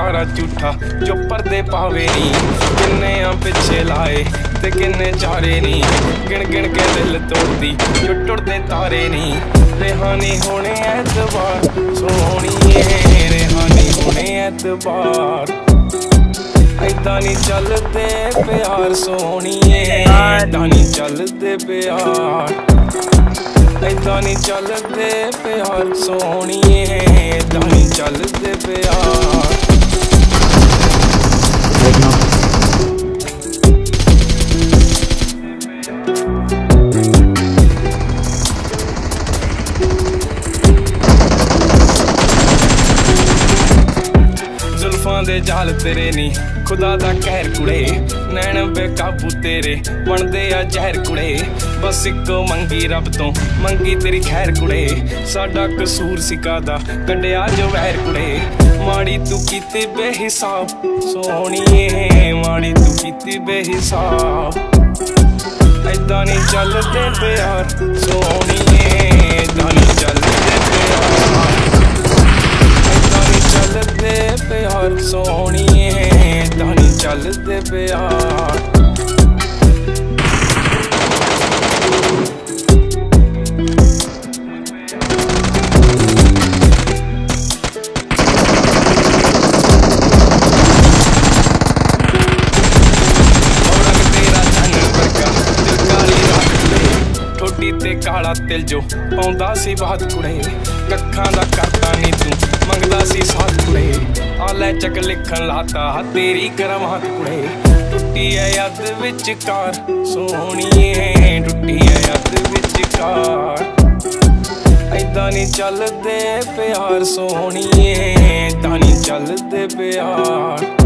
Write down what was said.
यारा झूठा जो पर्दे पावे नी। किन्ने पिछे लाए ते किन्ने चारे नी, गिन गिन के दिल तोड़दी जो टुटदे तारे नी। रेहानी होने ऐतबार सोहणीए, रेहानी होने ऐतबार। ऐदां नी चलदे प्यार सोहणीए, ऐदां नी चलदे प्यार। ऐदां नी चलदे प्यार सोहणीए, ऐदां नी चलदे प्यार। जुल्फां दे जाल तेरे नी खुदा दा कहर कुड़े, नैन बेकाबू तेरे बनदे आ जहर कुड़े। बस इक मंगी रब तो मंगी तेरी खैर कुड़े, साडा कसूर सिकादा कड्डिया जो वैर कुड़े। माड़ी तू कीती बेहिसाब सोहणीए, माड़ी तू कीती बेहिसाब। ऐदां नी चलदे प्यार सोहणीए, ऐदां नी चलदे प्यार। ऐदां नी चलदे प्यार सोहणीए, ऐदां नी चलदे प्यार। ते काला तिल जो पाउंदा सी बात कुड़े, कक्खां दा करदा नी तू मंगदा सी साथ कुड़े। आलै चक लिखन लाता तेरी करामात कुड़े, टुट्टी है याद विचकार सोहणीए, टुट्टी है याद विचकार। ऐदां नी चलदे प्यार सोहणीए, ऐदां नी चलदे प्यार।